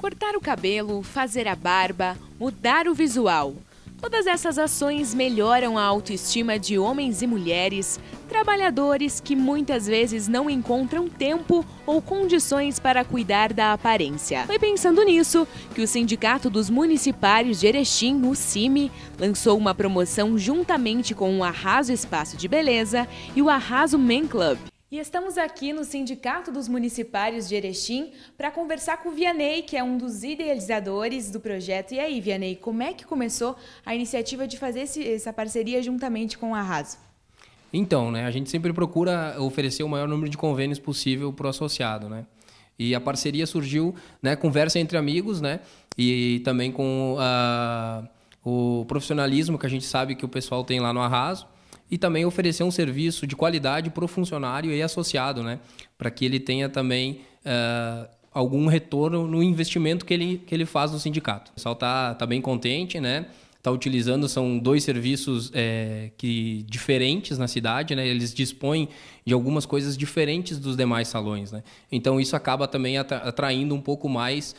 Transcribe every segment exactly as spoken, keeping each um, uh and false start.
Cortar o cabelo, fazer a barba, mudar o visual. Todas essas ações melhoram a autoestima de homens e mulheres, trabalhadores que muitas vezes não encontram tempo ou condições para cuidar da aparência. Foi pensando nisso que o Sindicato dos Municipários de Erechim, o SIMI, lançou uma promoção juntamente com o Arraso Espaço de Beleza e o Arraso Men Club. E estamos aqui no Sindicato dos Municipários de Erechim para conversar com o Vianney, que é um dos idealizadores do projeto. E aí, Vianney, como é que começou a iniciativa de fazer esse, essa parceria juntamente com o Arraso? Então, né, a gente sempre procura oferecer o maior número de convênios possível para o associado, né? E a parceria surgiu, né, conversa entre amigos, né, e também com uh, o profissionalismo que a gente sabe que o pessoal tem lá no Arraso. E também oferecer um serviço de qualidade para o funcionário e associado, né? Para que ele tenha também uh, algum retorno no investimento que ele, que ele faz no sindicato. O pessoal está tá bem contente, né? Está utilizando, são dois serviços é, que, diferentes na cidade, né? Eles dispõem de algumas coisas diferentes dos demais salões, né? Então isso acaba também atraindo um pouco mais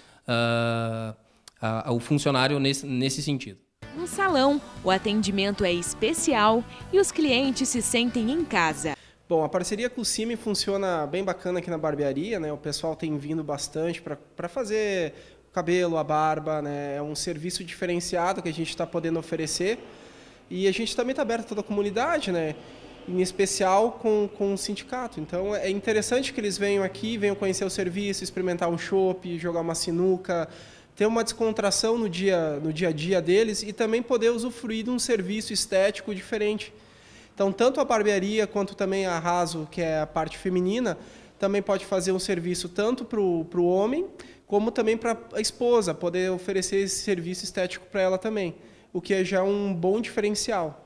uh, uh, o funcionário nesse, nesse sentido. No salão, o atendimento é especial e os clientes se sentem em casa. Bom, a parceria com o SIMI funciona bem bacana aqui na barbearia, né? O pessoal tem vindo bastante para fazer o cabelo, a barba, né? É um serviço diferenciado que a gente está podendo oferecer. E a gente também está aberto a toda a comunidade, né? Em especial com, com o sindicato. Então é interessante que eles venham aqui, venham conhecer o serviço, experimentar um chopp, jogar uma sinuca, ter uma descontração no dia, no dia a dia deles e também poder usufruir de um serviço estético diferente. Então, tanto a barbearia quanto também a Arraso, que é a parte feminina, também pode fazer um serviço tanto para o homem, como também para a esposa, poder oferecer esse serviço estético para ela também, o que é já um bom diferencial.